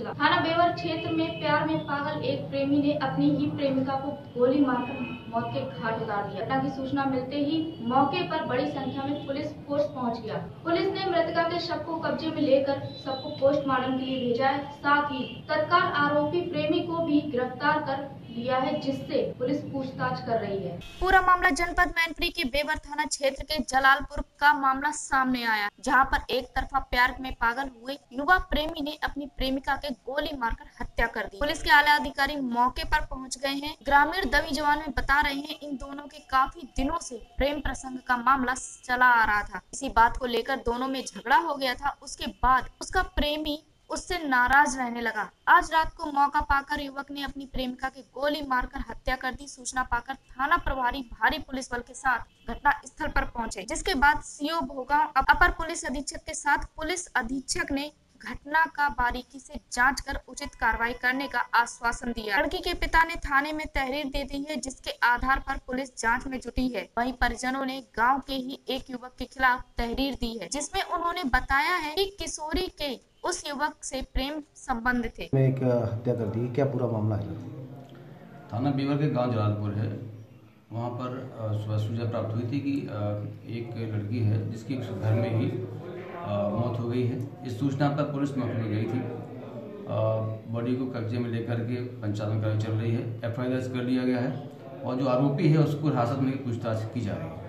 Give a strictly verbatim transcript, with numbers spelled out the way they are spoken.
सिलसिला। थाना बेवर क्षेत्र में प्यार में पागल एक प्रेमी ने अपनी ही प्रेमिका को गोली मारकर मौत के घाट उतार दिया। घटना की सूचना मिलते ही मौके पर बड़ी संख्या में पुलिस फोर्स पहुंच गया। पुलिस ने मृतका के शव को कब्जे में लेकर सबको पोस्टमार्टम के लिए भेजा है। साथ ही तत्काल आरोपी प्रेमी को भी गिरफ्तार कर लिया है, जिससे पुलिस पूछताछ कर रही है। पूरा मामला जनपद मैनपुरी के बेवर थाना क्षेत्र के जलालपुर का मामला सामने आया, जहां पर एक तरफा प्यार में पागल हुए युवा प्रेमी ने अपनी प्रेमिका के गोली मारकर हत्या कर दी। पुलिस के आला अधिकारी मौके पर पहुंच गए हैं। ग्रामीण दवी जवान में बता रहे हैं इन दोनों के काफी दिनों से प्रेम प्रसंग का मामला चला आ रहा था। इसी बात को लेकर दोनों में झगड़ा हो गया था। उसके बाद उसका प्रेमी उससे नाराज रहने लगा। आज रात को मौका पाकर युवक ने अपनी प्रेमिका की गोली मारकर हत्या कर दी। सूचना पाकर थाना प्रभारी भारी पुलिस बल के साथ घटना स्थल पर पहुंचे, जिसके बाद सीओ भोगांव अपर पुलिस अधीक्षक के साथ पुलिस अधीक्षक ने घटना का बारीकी से जांच कर उचित कार्रवाई करने का आश्वासन दिया। लड़की के पिता ने थाने में तहरीर दे दी है, जिसके आधार पर पुलिस जांच में जुटी है। वहीं परिजनों ने गांव के ही एक युवक के खिलाफ तहरीर दी है, जिसमें उन्होंने बताया है कि किशोरी के उस युवक से प्रेम संबंध थे। में एक हत्या कर दी, क्या पूरा मामला है? थाना बेवर के गांव जलालपुर है, वहां पर सुबह सूचना प्राप्त हुई थी कि एक लड़की है जिसकी घर में ही मौत हो गई है। इस सूचना पर पुलिस मौके पर गई थी। बॉडी को कब्जे में लेकर के पंचायत कार्रवाई चल रही है। एफ आई आर दर्ज कर लिया गया है और जो आरोपी है उसको हिरासत में पूछताछ की जा रही है।